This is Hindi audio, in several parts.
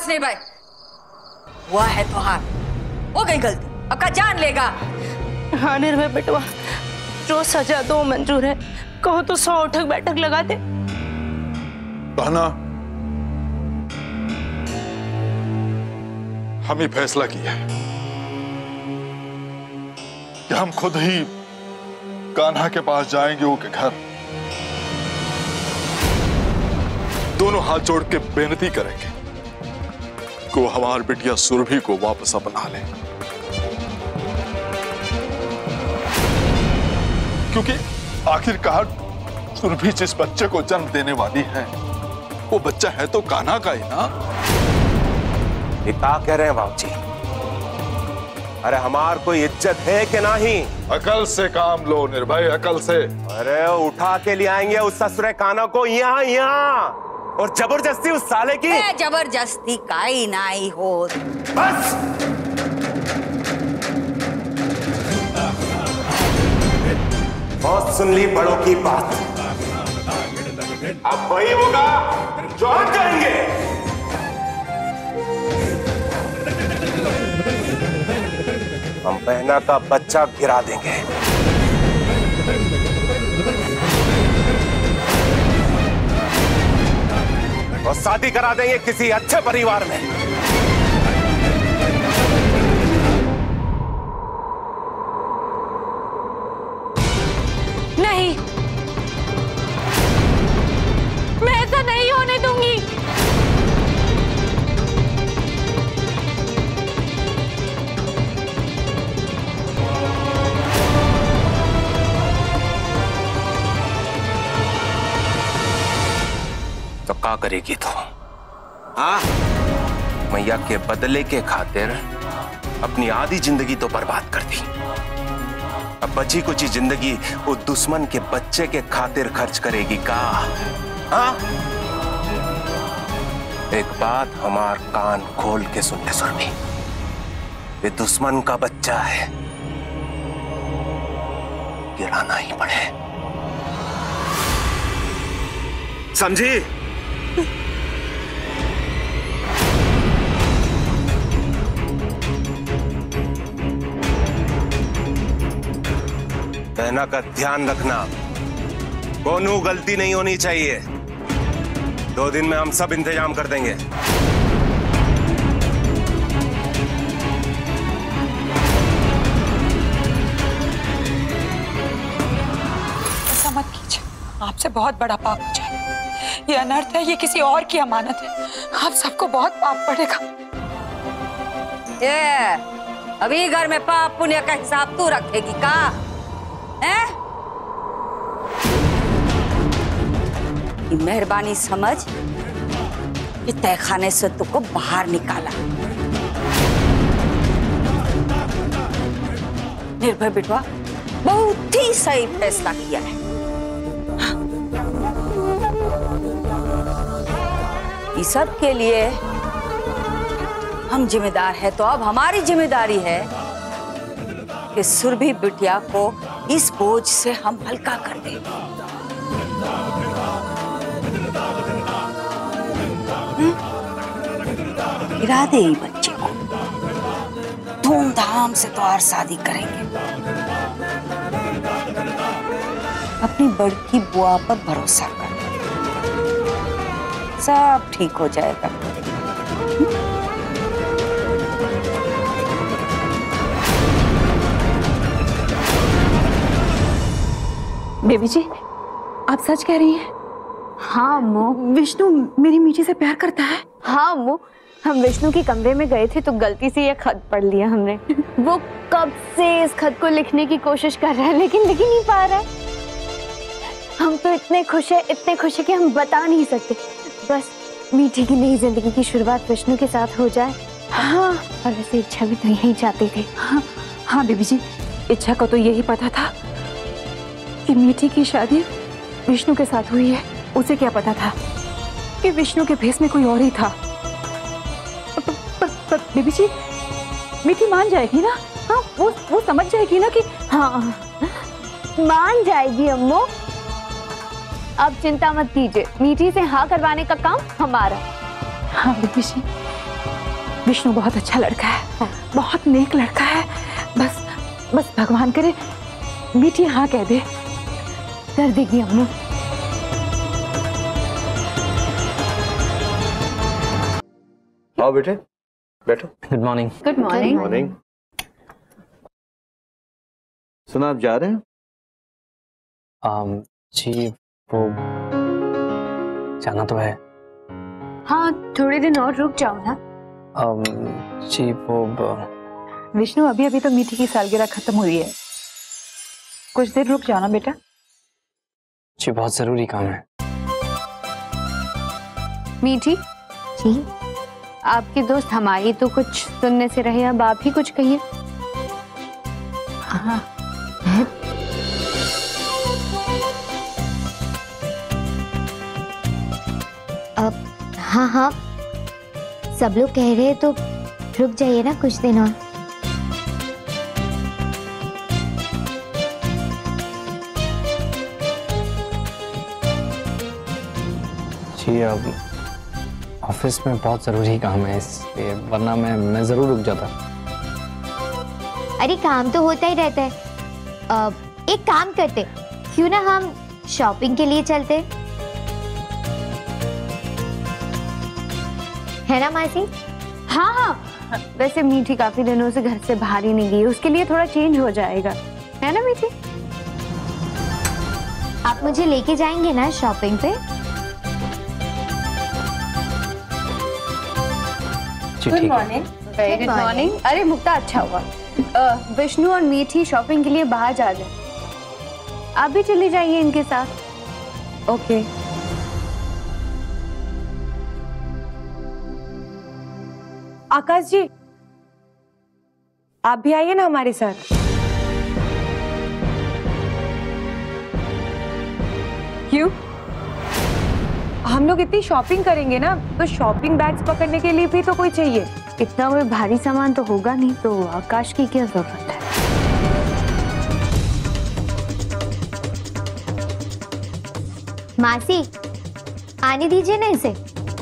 निर्भय, हुआ है तो हार, हो गई गलती, अब का जान लेगा। हाँ निर्भय बेटवा, जो सजा दो मंजूर है, कहो तो 100 उठक बैठक लगा दे। बहना, हम ही फैसला किया है कि हम खुद ही कान्हा के पास जाएंगे, वो के घर, दोनों हाथ जोड़ के बेनती करेंगे कि वो हमारी बिटिया सुरभि को वापस अपना ले, क्योंकि आखिरकार सुरभि जिस बच्चे को जन्म देने वाली है, वो बच्चा है तो कान्हा का ही ना। ये क्या कह रहे हैं बाबूजी? अरे हमार कोई इज्जत है कि नहीं? अकल से काम लो निर्भय, अकल से। अरे उठा के ले आएंगे उस ससुरे कान्हा को यहाँ यहाँ, और जबरदस्ती उस साले की। जबरदस्ती काई नाई हो। बस बहुत सुन ली बड़ों की बात, अब वही होगा जो हम करेंगे। हम बहना का बच्चा गिरा देंगे और शादी करा देंगे किसी अच्छे परिवार में। नहीं, मैं ऐसा नहीं होने दूंगी। तो क्या करेगी तू? हाँ, मैया के बदले के खातिर अपनी आधी जिंदगी तो बर्बाद कर दी, अब बची कुछ जिंदगी वो दुश्मन के बच्चे के खातिर खर्च करेगी का? हाँ? एक बात हमार कान खोल के सुन ले सुरभि, ये दुश्मन का बच्चा है, गिराना ही पड़े, समझी? बहना का ध्यान रखना, कोनो गलती नहीं होनी चाहिए। 2 दिन में हम सब इंतजाम कर देंगे। ऐसा मत कीजिए, आपसे बहुत बड़ा पाप हो जाए। ये अनर्थ है, ये किसी और की अमानत है, आप सबको बहुत पाप पड़ेगा। ये अभी घर में पाप पुण्य का हिसाब तू रखेगी का? मेहरबानी समझ कि तहखाने से तुमको बाहर निकाला। निर्भय बेटवा, बहुत ही सही फैसला किया है। इस सब के लिए हम जिम्मेदार हैं, तो अब हमारी जिम्मेदारी है कि सुरभि बिटिया को इस बोझ से हम हल्का कर दें। गिरा दे बच्चे को, धूमधाम से तो और शादी करेंगे। अपनी बड़की बुआ पर भरोसा कर, सब ठीक हो जाएगा। बेबी जी, आप सच कह रही हैं? हाँ अम्मू, विष्णु मेरी मीठी से प्यार करता है। हाँ अम्मू, हम विष्णु के कमरे में गए थे तो गलती से ये खत पढ़ लिया हमने। वो कब से इस खत को लिखने की कोशिश कर रहा है, लेकिन लिख ही नहीं पा रहा है। हम तो इतने खुश है कि हम बता नहीं सकते। बस मीठी की नई जिंदगी की शुरुआत विष्णु के साथ हो जाए। हाँ, और वैसे इच्छा भी तो यही चाहते थे। हाँ बेबी जी, इच्छा को तो यही पता था कि मीठी की शादी विष्णु के साथ हुई है। उसे क्या पता था कि विष्णु के भेष में कोई और ही था। पर बेबी जी, मीठी मान जाएगी ना? हाँ, वो समझ जाएगी ना कि हाँ, मान जाएगी अम्मू। अब चिंता मत कीजिए, मीठी से हाँ करवाने का काम हमारा। हाँ बेबी जी, विष्णु बहुत अच्छा लड़का है, बहुत नेक लड़का है। बस बस भगवान करे मीठी हाँ कह दे, कर देगी अम्मू। आओ बेटे, बैठो। Good morning. Good morning. Morning. सुना आप जा रहे हैं? जी वो जाना तो है। हाँ, थोड़े दिन और रुक जाओ ना। जी वो विष्णु अभी अभी तो मीठी की सालगिरह खत्म हुई है, कुछ देर रुक जाना बेटा। जी बहुत जरूरी काम है। मीठी जी, आपकी दोस्त हमारी तो कुछ सुनने से रहे, अब आप ही कुछ कहिए। हाँ अब हाँ हाँ, सब लोग कह रहे हैं तो रुक जाइए ना कुछ दिन और। जी अब ऑफिस में बहुत जरूरी काम है इसलिए, वरना मैं जरूर रुक जाता। अरे काम तो होता ही रहता है। एक काम करते, क्यों ना हम शॉपिंग के लिए चलते, है ना मासी? हाँ हाँ, वैसे मीठी काफी दिनों से घर से बाहर ही नहीं गई, उसके लिए थोड़ा चेंज हो जाएगा, है ना मीठी? आप मुझे लेके जाएंगे ना शॉपिंग पे? Good morning. Very good morning. अरे मुक्ता, अच्छा हुआ विष्णु और मीठी शॉपिंग के लिए बाहर जा रहे हैं, आप भी चली जाइए इनके साथ। ओके। आकाश जी, आप भी आइए ना हमारे साथ। क्यों? हम लोग इतनी शॉपिंग करेंगे ना, तो शॉपिंग बैग्स पकड़ने के लिए भी तो कोई चाहिए। इतना कोई भारी सामान तो होगा नहीं, तो आकाश की क्या जरूरत है? मासी, आने दीजिए ना इसे।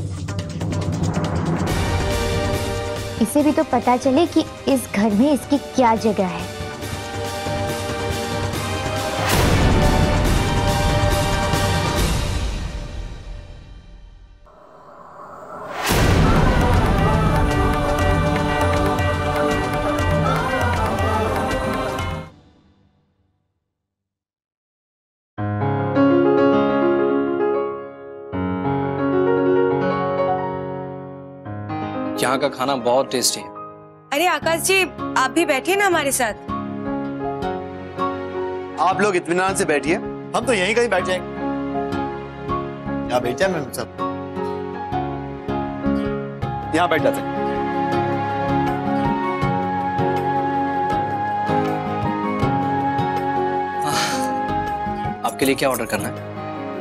इसे भी तो पता चले कि इस घर में इसकी क्या जगह है। यहाँ का खाना बहुत टेस्टी है। अरे आकाश जी, आप भी बैठिए ना हमारे साथ। आप लोग इत्मीनान से बैठिए, हम तो यहीं कहीं बैठ जाएंगे। यहाँ बैठ जाए मैम सब, यहाँ बैठ जाते हैं। आपके लिए क्या ऑर्डर करना है?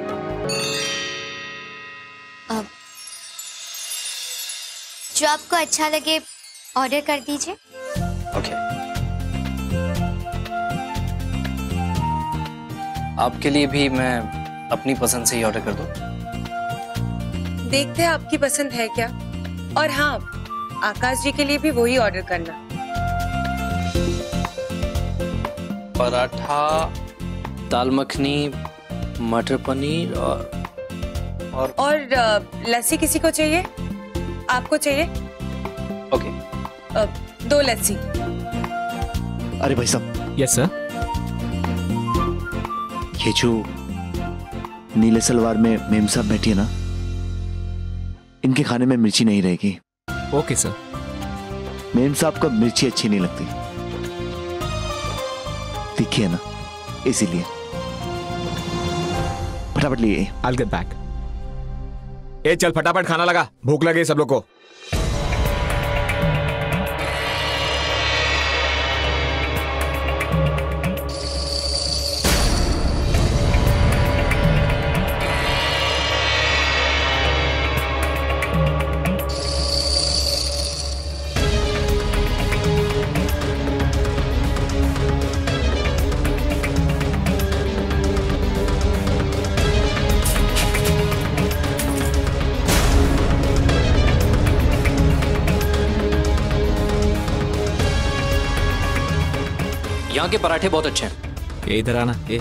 जो आपको अच्छा लगे ऑर्डर कर दीजिए। ओके। आपके लिए भी मैं अपनी पसंद से ही ऑर्डर कर दूं? देखते हैं आपकी पसंद है क्या। और हाँ, आकाश जी के लिए भी वही ऑर्डर करना। पराठा, दाल मखनी, मटर पनीर और लस्सी किसी को चाहिए? आपको चाहिए? ओके। 2 लस्सी। अरे भाई साहब। Yes sir. ये जो नीले सलवार में मेम साहब बैठी है ना, इनके खाने में मिर्ची नहीं रहेगी। Okay sir. मेम साहब को मिर्ची अच्छी नहीं लगती, देखिए ना, इसीलिए फटाफट लिए। I'll get back। ए चल फटाफट खाना लगा, भूख लगे सब लोग को। यहाँ के पराठे बहुत अच्छे हैं। ये इधर आना ये।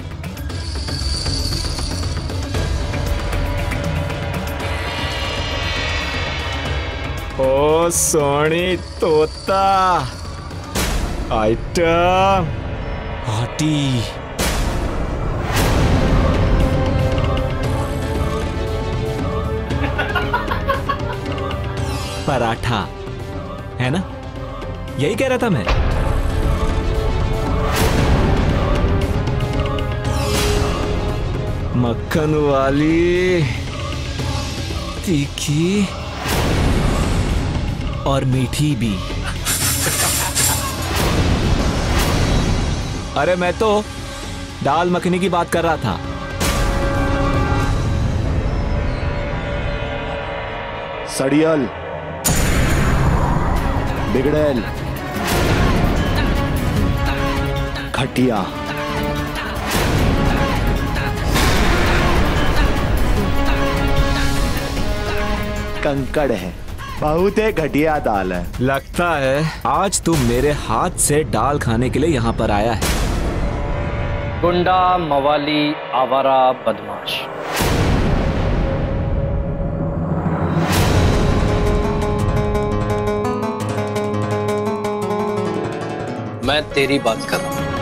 ओ सोनी तोता आइटम हॉटी। पराठा है ना, यही कह रहा था मैं। मक्खन वाली, तीखी और मीठी भी। अरे मैं तो दाल मखनी की बात कर रहा था। सड़ियल, बिगड़ैल, घटिया, कंकड़ है, बहुत ही घटिया दाल है। लगता है आज तू मेरे हाथ से दाल खाने के लिए यहाँ पर आया है। गुंडा, मवाली, आवारा, बदमाश। मैं तेरी बात कर रहा हूं।